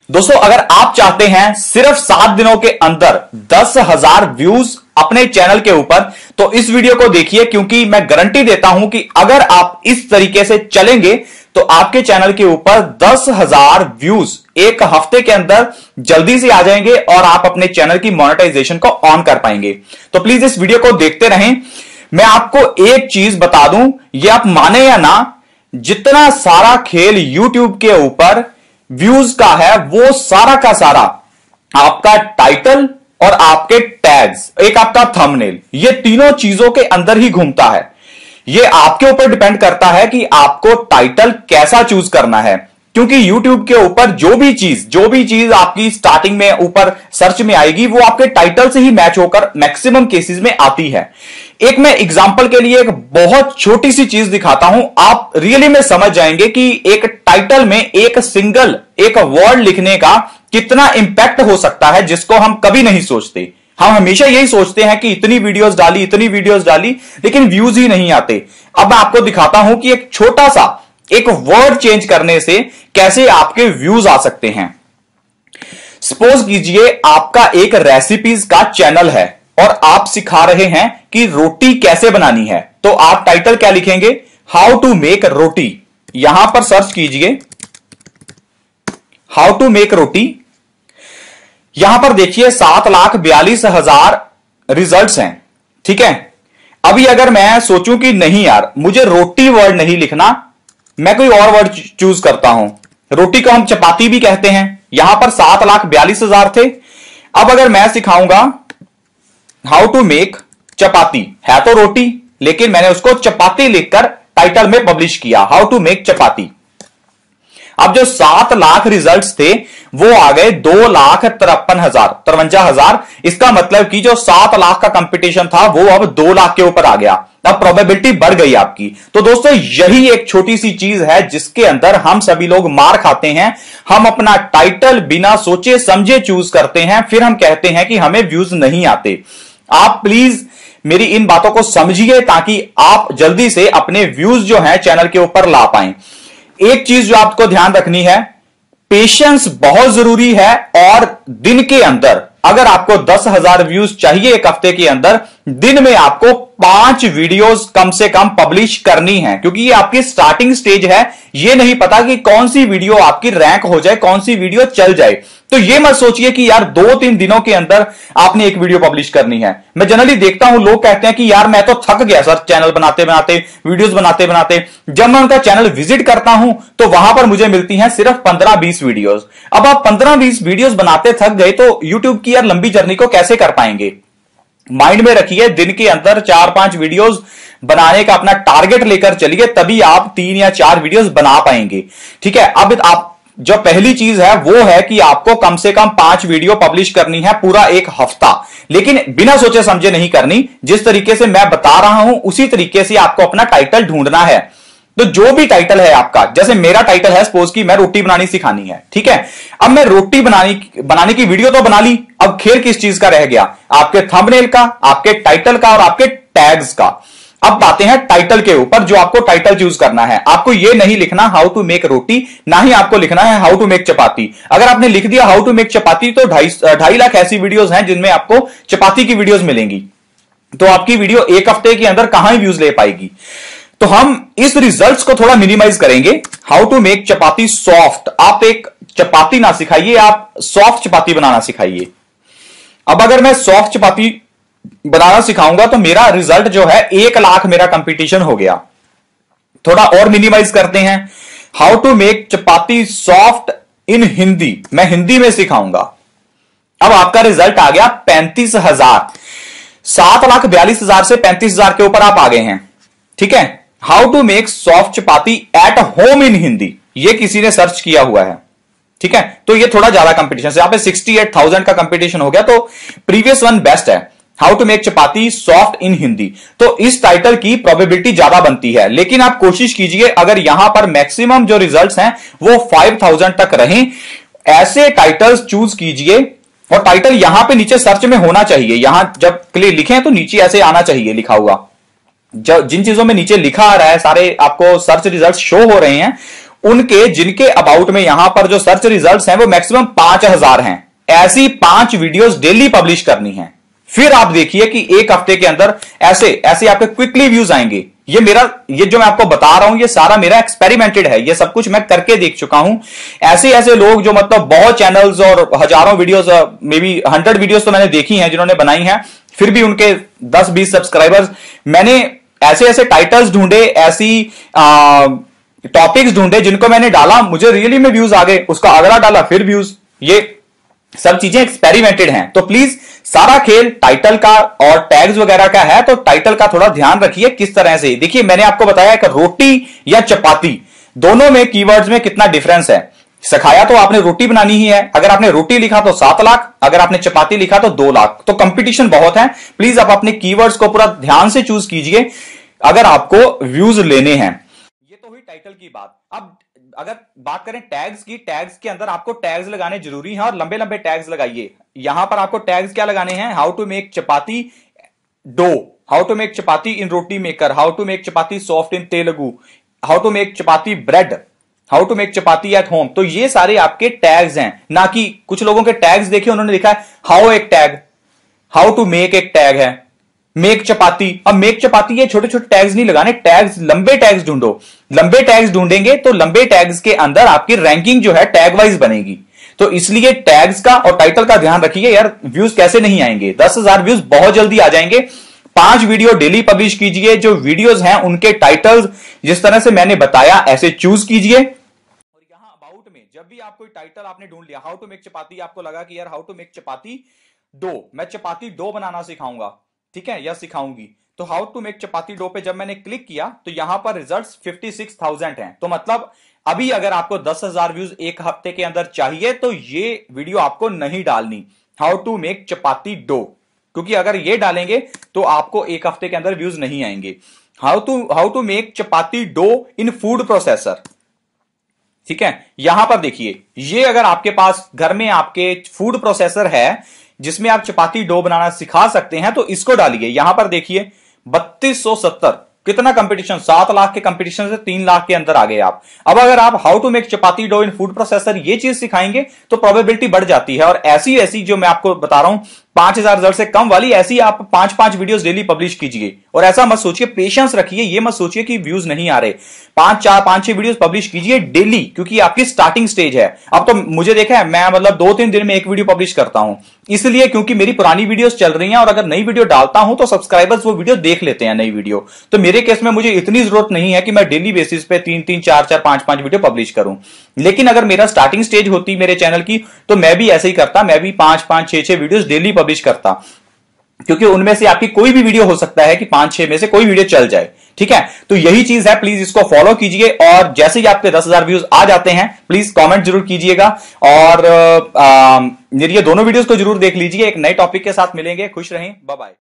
दोस्तों, अगर आप चाहते हैं सिर्फ 7 दिनों के अंदर 10,000 व्यूज अपने चैनल के ऊपर, तो इस वीडियो को देखिए, क्योंकि मैं गारंटी देता हूं कि अगर आप इस तरीके से चलेंगे तो आपके चैनल के ऊपर 10,000 व्यूज एक हफ्ते के अंदर जल्दी से आ जाएंगे और आप अपने चैनल की मोनेटाइजेशन को ऑन कर पाएंगे। तो प्लीज इस वीडियो को देखते रहें। मैं आपको एक चीज बता दूं, ये आप माने या ना, जितना सारा खेल YouTube के ऊपर व्यूज का है वो सारा का सारा आपका टाइटल और आपके टैग्स, एक आपका थंबनेल, ये तीनों चीजों के अंदर ही घूमता है। ये आपके ऊपर डिपेंड करता है कि आपको टाइटल कैसा चूज करना है, क्योंकि YouTube के ऊपर जो भी चीज आपकी स्टार्टिंग में ऊपर सर्च में आएगी वो आपके टाइटल से ही मैच होकर मैक्सिमम केसेस में आती है। एक मैं एग्जांपल के लिए एक बहुत छोटी सी चीज दिखाता हूं, आप रियली में समझ जाएंगे कि एक टाइटल में एक वर्ड लिखने का कितना इंपैक्ट हो सकता है, जिसको हम कभी नहीं सोचते। हम हमेशा यही सोचते हैं कि इतनी वीडियोस डाली लेकिन व्यूज ही नहीं आते। अब मैं आपको दिखाता हूं कि एक छोटा सा एक वर्ड चेंज करने से कैसे आपके व्यूज आ सकते हैं। सपोज कीजिए आपका एक रेसिपीज का चैनल है और आप सिखा रहे हैं कि रोटी कैसे बनानी है, तो आप टाइटल क्या लिखेंगे? How to make roti. यहां पर सर्च कीजिए हाउ टू मेक रोटी। यहां पर देखिए 7,42,000 रिजल्ट्स हैं। ठीक है, अभी अगर मैं सोचूं कि नहीं यार, मुझे रोटी वर्ड नहीं लिखना, मैं कोई और वर्ड चूज करता हूं। रोटी को हम चपाती भी कहते हैं। यहां पर 7,42,000 थे। अब अगर मैं सिखाऊंगा हाउ टू मेक चपाती, है तो रोटी, लेकिन मैंने उसको चपाती लिखकर टाइटल में पब्लिश किया, हाउ टू मेक चपाती। अब जो 7 लाख रिजल्ट्स थे वो आ गए 2,53,000। इसका मतलब कि जो 7 लाख का कंपटीशन था वो अब 2 लाख के ऊपर आ गया। अब प्रोबेबिलिटी बढ़ गई आपकी। तो दोस्तों, यही एक छोटी सी चीज है जिसके अंदर हम सभी लोग मार खाते हैं। हम अपना टाइटल बिना सोचे समझे चूज करते हैं, फिर हम कहते हैं कि हमें व्यूज नहीं आते। आप प्लीज मेरी इन बातों को समझिए ताकि आप जल्दी से अपने व्यूज जो है चैनल के ऊपर ला पाएं। एक चीज जो आपको ध्यान रखनी है, पेशेंस बहुत जरूरी है। और दिन के अंदर अगर आपको 10,000 व्यूज चाहिए एक हफ्ते के अंदर, दिन में आपको 5 वीडियोस कम से कम पब्लिश करनी है, क्योंकि ये आपकी स्टार्टिंग स्टेज है। ये नहीं पता कि कौन सी वीडियो आपकी रैंक हो जाए, कौन सी वीडियो चल जाए। तो ये मत सोचिए कि यार 2-3 दिनों के अंदर आपने एक वीडियो पब्लिश करनी है। मैं जनरली देखता हूं लोग कहते हैं कि यार मैं तो थक गया सर, चैनल बनाते बनाते, वीडियोस बनाते बनाते। जब मैं उनका चैनल विजिट करता हूं तो वहां पर मुझे मिलती हैं सिर्फ 15-20 वीडियोस। अब आप 15-20 वीडियोस बनाते थक गए तो यूट्यूब की यार लंबी जर्नी को कैसे कर पाएंगे? माइंड में रखिए, दिन के अंदर 4-5 वीडियोस बनाने का अपना टारगेट लेकर चलिए, तभी आप 3 या 4 वीडियोस बना पाएंगे। ठीक है, अब आप जो पहली चीज है वो है कि आपको कम से कम 5 वीडियो पब्लिश करनी है पूरा एक हफ्ता, लेकिन बिना सोचे समझे नहीं करनी। जिस तरीके से मैं बता रहा हूं उसी तरीके से आपको अपना टाइटल ढूंढना है। तो जो भी टाइटल है आपका, जैसे मेरा टाइटल है सपोज कि मैं रोटी बनानी सिखानी है। ठीक है, अब मैं रोटी बनाने की वीडियो तो बना ली, अब खेल किस चीज का रह गया? आपके थंबनेल का, आपके टाइटल का और आपके टैग्स का। अब आते हैं टाइटल के ऊपर, जो आपको टाइटल चूज करना है। आपको यह नहीं लिखना हाउ टू मेक रोटी, ना ही आपको लिखना है हाउ टू मेक चपाती। अगर आपने लिख दिया हाउ टू मेक चपाती तो 2.5 लाख ऐसी वीडियोस हैं जिनमें आपको चपाती की वीडियोस मिलेंगी। तो आपकी वीडियो एक हफ्ते के अंदर कहां ही व्यूज ले पाएगी। तो हम इस रिजल्ट्स को थोड़ा मिनिमाइज करेंगे। How to make chapati soft, आप एक चपाती ना सिखाइए, आप सॉफ्ट चपाती बनाना सिखाइए। अब अगर मैं सॉफ्ट चपाती बनाना सिखाऊंगा तो मेरा रिजल्ट जो है 1 लाख मेरा कंपटीशन हो गया। थोड़ा और मिनिमाइज करते हैं। How to make chapati soft in Hindi, मैं हिंदी में सिखाऊंगा। अब आपका रिजल्ट आ गया 35,000। 7,42,000 से 35,000 के ऊपर आप आ गए हैं। ठीक है, how to make soft chapati at home in Hindi, ये किसी ने सर्च किया हुआ है। ठीक है, तो ये थोड़ा ज्यादा कंपटीशन से, यहां पे 68,000 का कंपटीशन हो गया, तो प्रीवियस वन बेस्ट है, how to make chapati soft in Hindi. तो इस टाइटल की प्रोबेबिलिटी ज्यादा बनती है, लेकिन आप कोशिश कीजिए अगर यहां पर मैक्सिमम जो रिजल्ट्स हैं वो 5,000 तक रहें, ऐसे टाइटल्स चूज कीजिए। और टाइटल यहां पे नीचे सर्च में होना चाहिए, यहां जब क्लिक लिखें तो नीचे ऐसे आना चाहिए लिखा हुआ। जिन चीजों में नीचे लिखा आ रहा है, सारे आपको सर्च रिजल्ट शो हो रहे हैं, उनके जिनके अबाउट में यहां पर जो सर्च रिजल्ट्स हैं वो मैक्सिमम 5000 हैं। ऐसी 5 वीडियोस डेली पब्लिश करनी है। फिर आप देखिए कि एक हफ्ते के अंदर ऐसे ऐसे आपके क्विकली व्यूज आएंगे। ये जो मैं आपको बता रहा हूं ये सारा मेरा एक्सपेरिमेंटेड है, ये सब कुछ मैं करके देख चुका हूं। ऐसे ऐसे लोग जो मतलब बहुत चैनल्स और हजारों वीडियोस, मे बी 100 वीडियोस तो मैंने देखी हैं जिन्होंने बनाई हैं, फिर भी उनके 10-20 सब्सक्राइबर्स। मैंने ऐसे ऐसे टाइटल्स ढूंढे, ऐसी टॉपिक्स ढूंढे जिनको मैंने डाला, मुझे रियली में व्यूज आ गए, उसका अगला डाला फिर व्यूज। ये सब चीजें एक्सपेरिमेंटेड हैं। तो प्लीज सारा खेल टाइटल का और टैग्स वगैरह का है, तो टाइटल का थोड़ा ध्यान रखिए किस तरह से। देखिए मैंने आपको बताया कि रोटी या चपाती दोनों में कीवर्ड्स में कितना डिफरेंस है। सिखाया तो आपने रोटी बनानी ही है। अगर आपने रोटी लिखा तो 7 लाख, अगर आपने चपाती लिखा तो 2 लाख। तो कंपटीशन बहुत है। प्लीज आप अपने कीवर्ड्स को पूरा ध्यान से चूज कीजिए अगर आपको व्यूज लेने हैं। ये तो हुई टाइटल की बात। अब अगर बात करें टैग्स की, टैग्स के अंदर आपको टैग्स लगाने जरूरी है और लंबे लंबे टैग्स लगाइए। यहां पर आपको टैग्स क्या लगाने हैं? How to make chapati dough, how to make chapati in roti maker, how to make chapati soft in Telugu, how to make chapati bread, how to make chapati at home. तो ये सारे आपके टैग्स हैं, ना कि कुछ लोगों के टैग्स देखे उन्होंने लिखा है हाउ एक टैग, हाउ टू मेक एक टैग है, मेक चपाती। अब मेक चपाती ये छोटे छोटे टैग्स नहीं लगाने, टैग्स लंबे टैग्स ढूंढो। लंबे टैग्स ढूंढेंगे तो लंबे टैग्स के अंदर आपकी रैंकिंग जो है टैग वाइज बनेगी। तो इसलिए टैग्स का और टाइटल का ध्यान रखिए यार। व्यूज कैसे नहीं आएंगे? 10,000 व्यूज बहुत जल्दी आ जाएंगे। 5 वीडियो डेली पब्लिश कीजिए। जो वीडियोस हैं उनके टाइटल्स जिस तरह से मैंने बताया ऐसे चूज कीजिए। और यहां अबाउट में जब भी आप कोई टाइटल आपने ढूंढ लिया, हाउ टू मेक चपाती, आपको लगा कि यार how to make chapati dough, मैं चपाती डो बनाना सिखाऊंगा, ठीक है, या सिखाऊंगी। तो how to make chapati dough पे जब मैंने क्लिक किया तो यहां पर रिजल्ट्स 56,000 हैं। तो मतलब अभी अगर आपको 10,000 व्यूज एक हफ्ते के अंदर चाहिए तो ये वीडियो आपको नहीं डालनी, how to make chapati dough, क्योंकि अगर ये डालेंगे तो आपको एक हफ्ते के अंदर व्यूज नहीं आएंगे। How to make chapati dough in food processor, ठीक है। यहां पर देखिए, ये अगर आपके पास घर में आपके फूड प्रोसेसर है जिसमें आप चपाती डो बनाना सिखा सकते हैं तो इसको डालिए। यहां पर देखिए 3270, कितना कंपटीशन, 7 लाख के कंपटीशन से 3 लाख के अंदर आ गए आप। अब अगर आप how to make chapati dough in food processor ये चीज सिखाएंगे तो प्रोबेबिलिटी बढ़ जाती है। और ऐसी ऐसी जो मैं आपको बता रहा हूं 5000 रिजल्ट से कम वाली, ऐसी आप 5-5 वीडियोस डेली पब्लिश कीजिए। और ऐसा मत सोचिए, पेशेंस रखिए, ये मत सोचिए कि व्यूज नहीं आ रहे। 5-6 वीडियोस पब्लिश कीजिए डेली, क्योंकि आपकी स्टार्टिंग स्टेज है। अब तो मुझे देखा है, मैं मतलब 2-3 दिन में एक वीडियो पब्लिश करता हूं, इसलिए क्योंकि मेरी पुरानी वीडियोस चल रही हैं और अगर नई वीडियो डालता हूं तो सब्सक्राइबर्स वो वीडियो देख लेते हैं, नई वीडियो। तो मेरे केस में मुझे इतनी जरूरत नहीं है कि मैं डेली बेसिस पे 3-3, 4-4, 5-5 वीडियो पब्लिश करूं। लेकिन अगर मेरा स्टार्टिंग स्टेज होती मेरे चैनल की तो मैं भी ऐसे ही करता, मैं भी 5-5, 6-6 वीडियोस डेली पब्लिश करता, क्योंकि उनमें से आपकी कोई भी वीडियो हो सकता है कि 5-6 में से कोई वीडियो चल जाए, ठीक है। तो यही चीज है, प्लीज इसको फॉलो कीजिए। और जैसे ही आपके 10,000 व्यूज आ जाते हैं प्लीज कमेंट जरूर कीजिएगा और मेरी ये दोनों वीडियोस को जरूर देख लीजिए। एक नए टॉपिक के साथ मिलेंगे, खुश रहें, बाय बाय।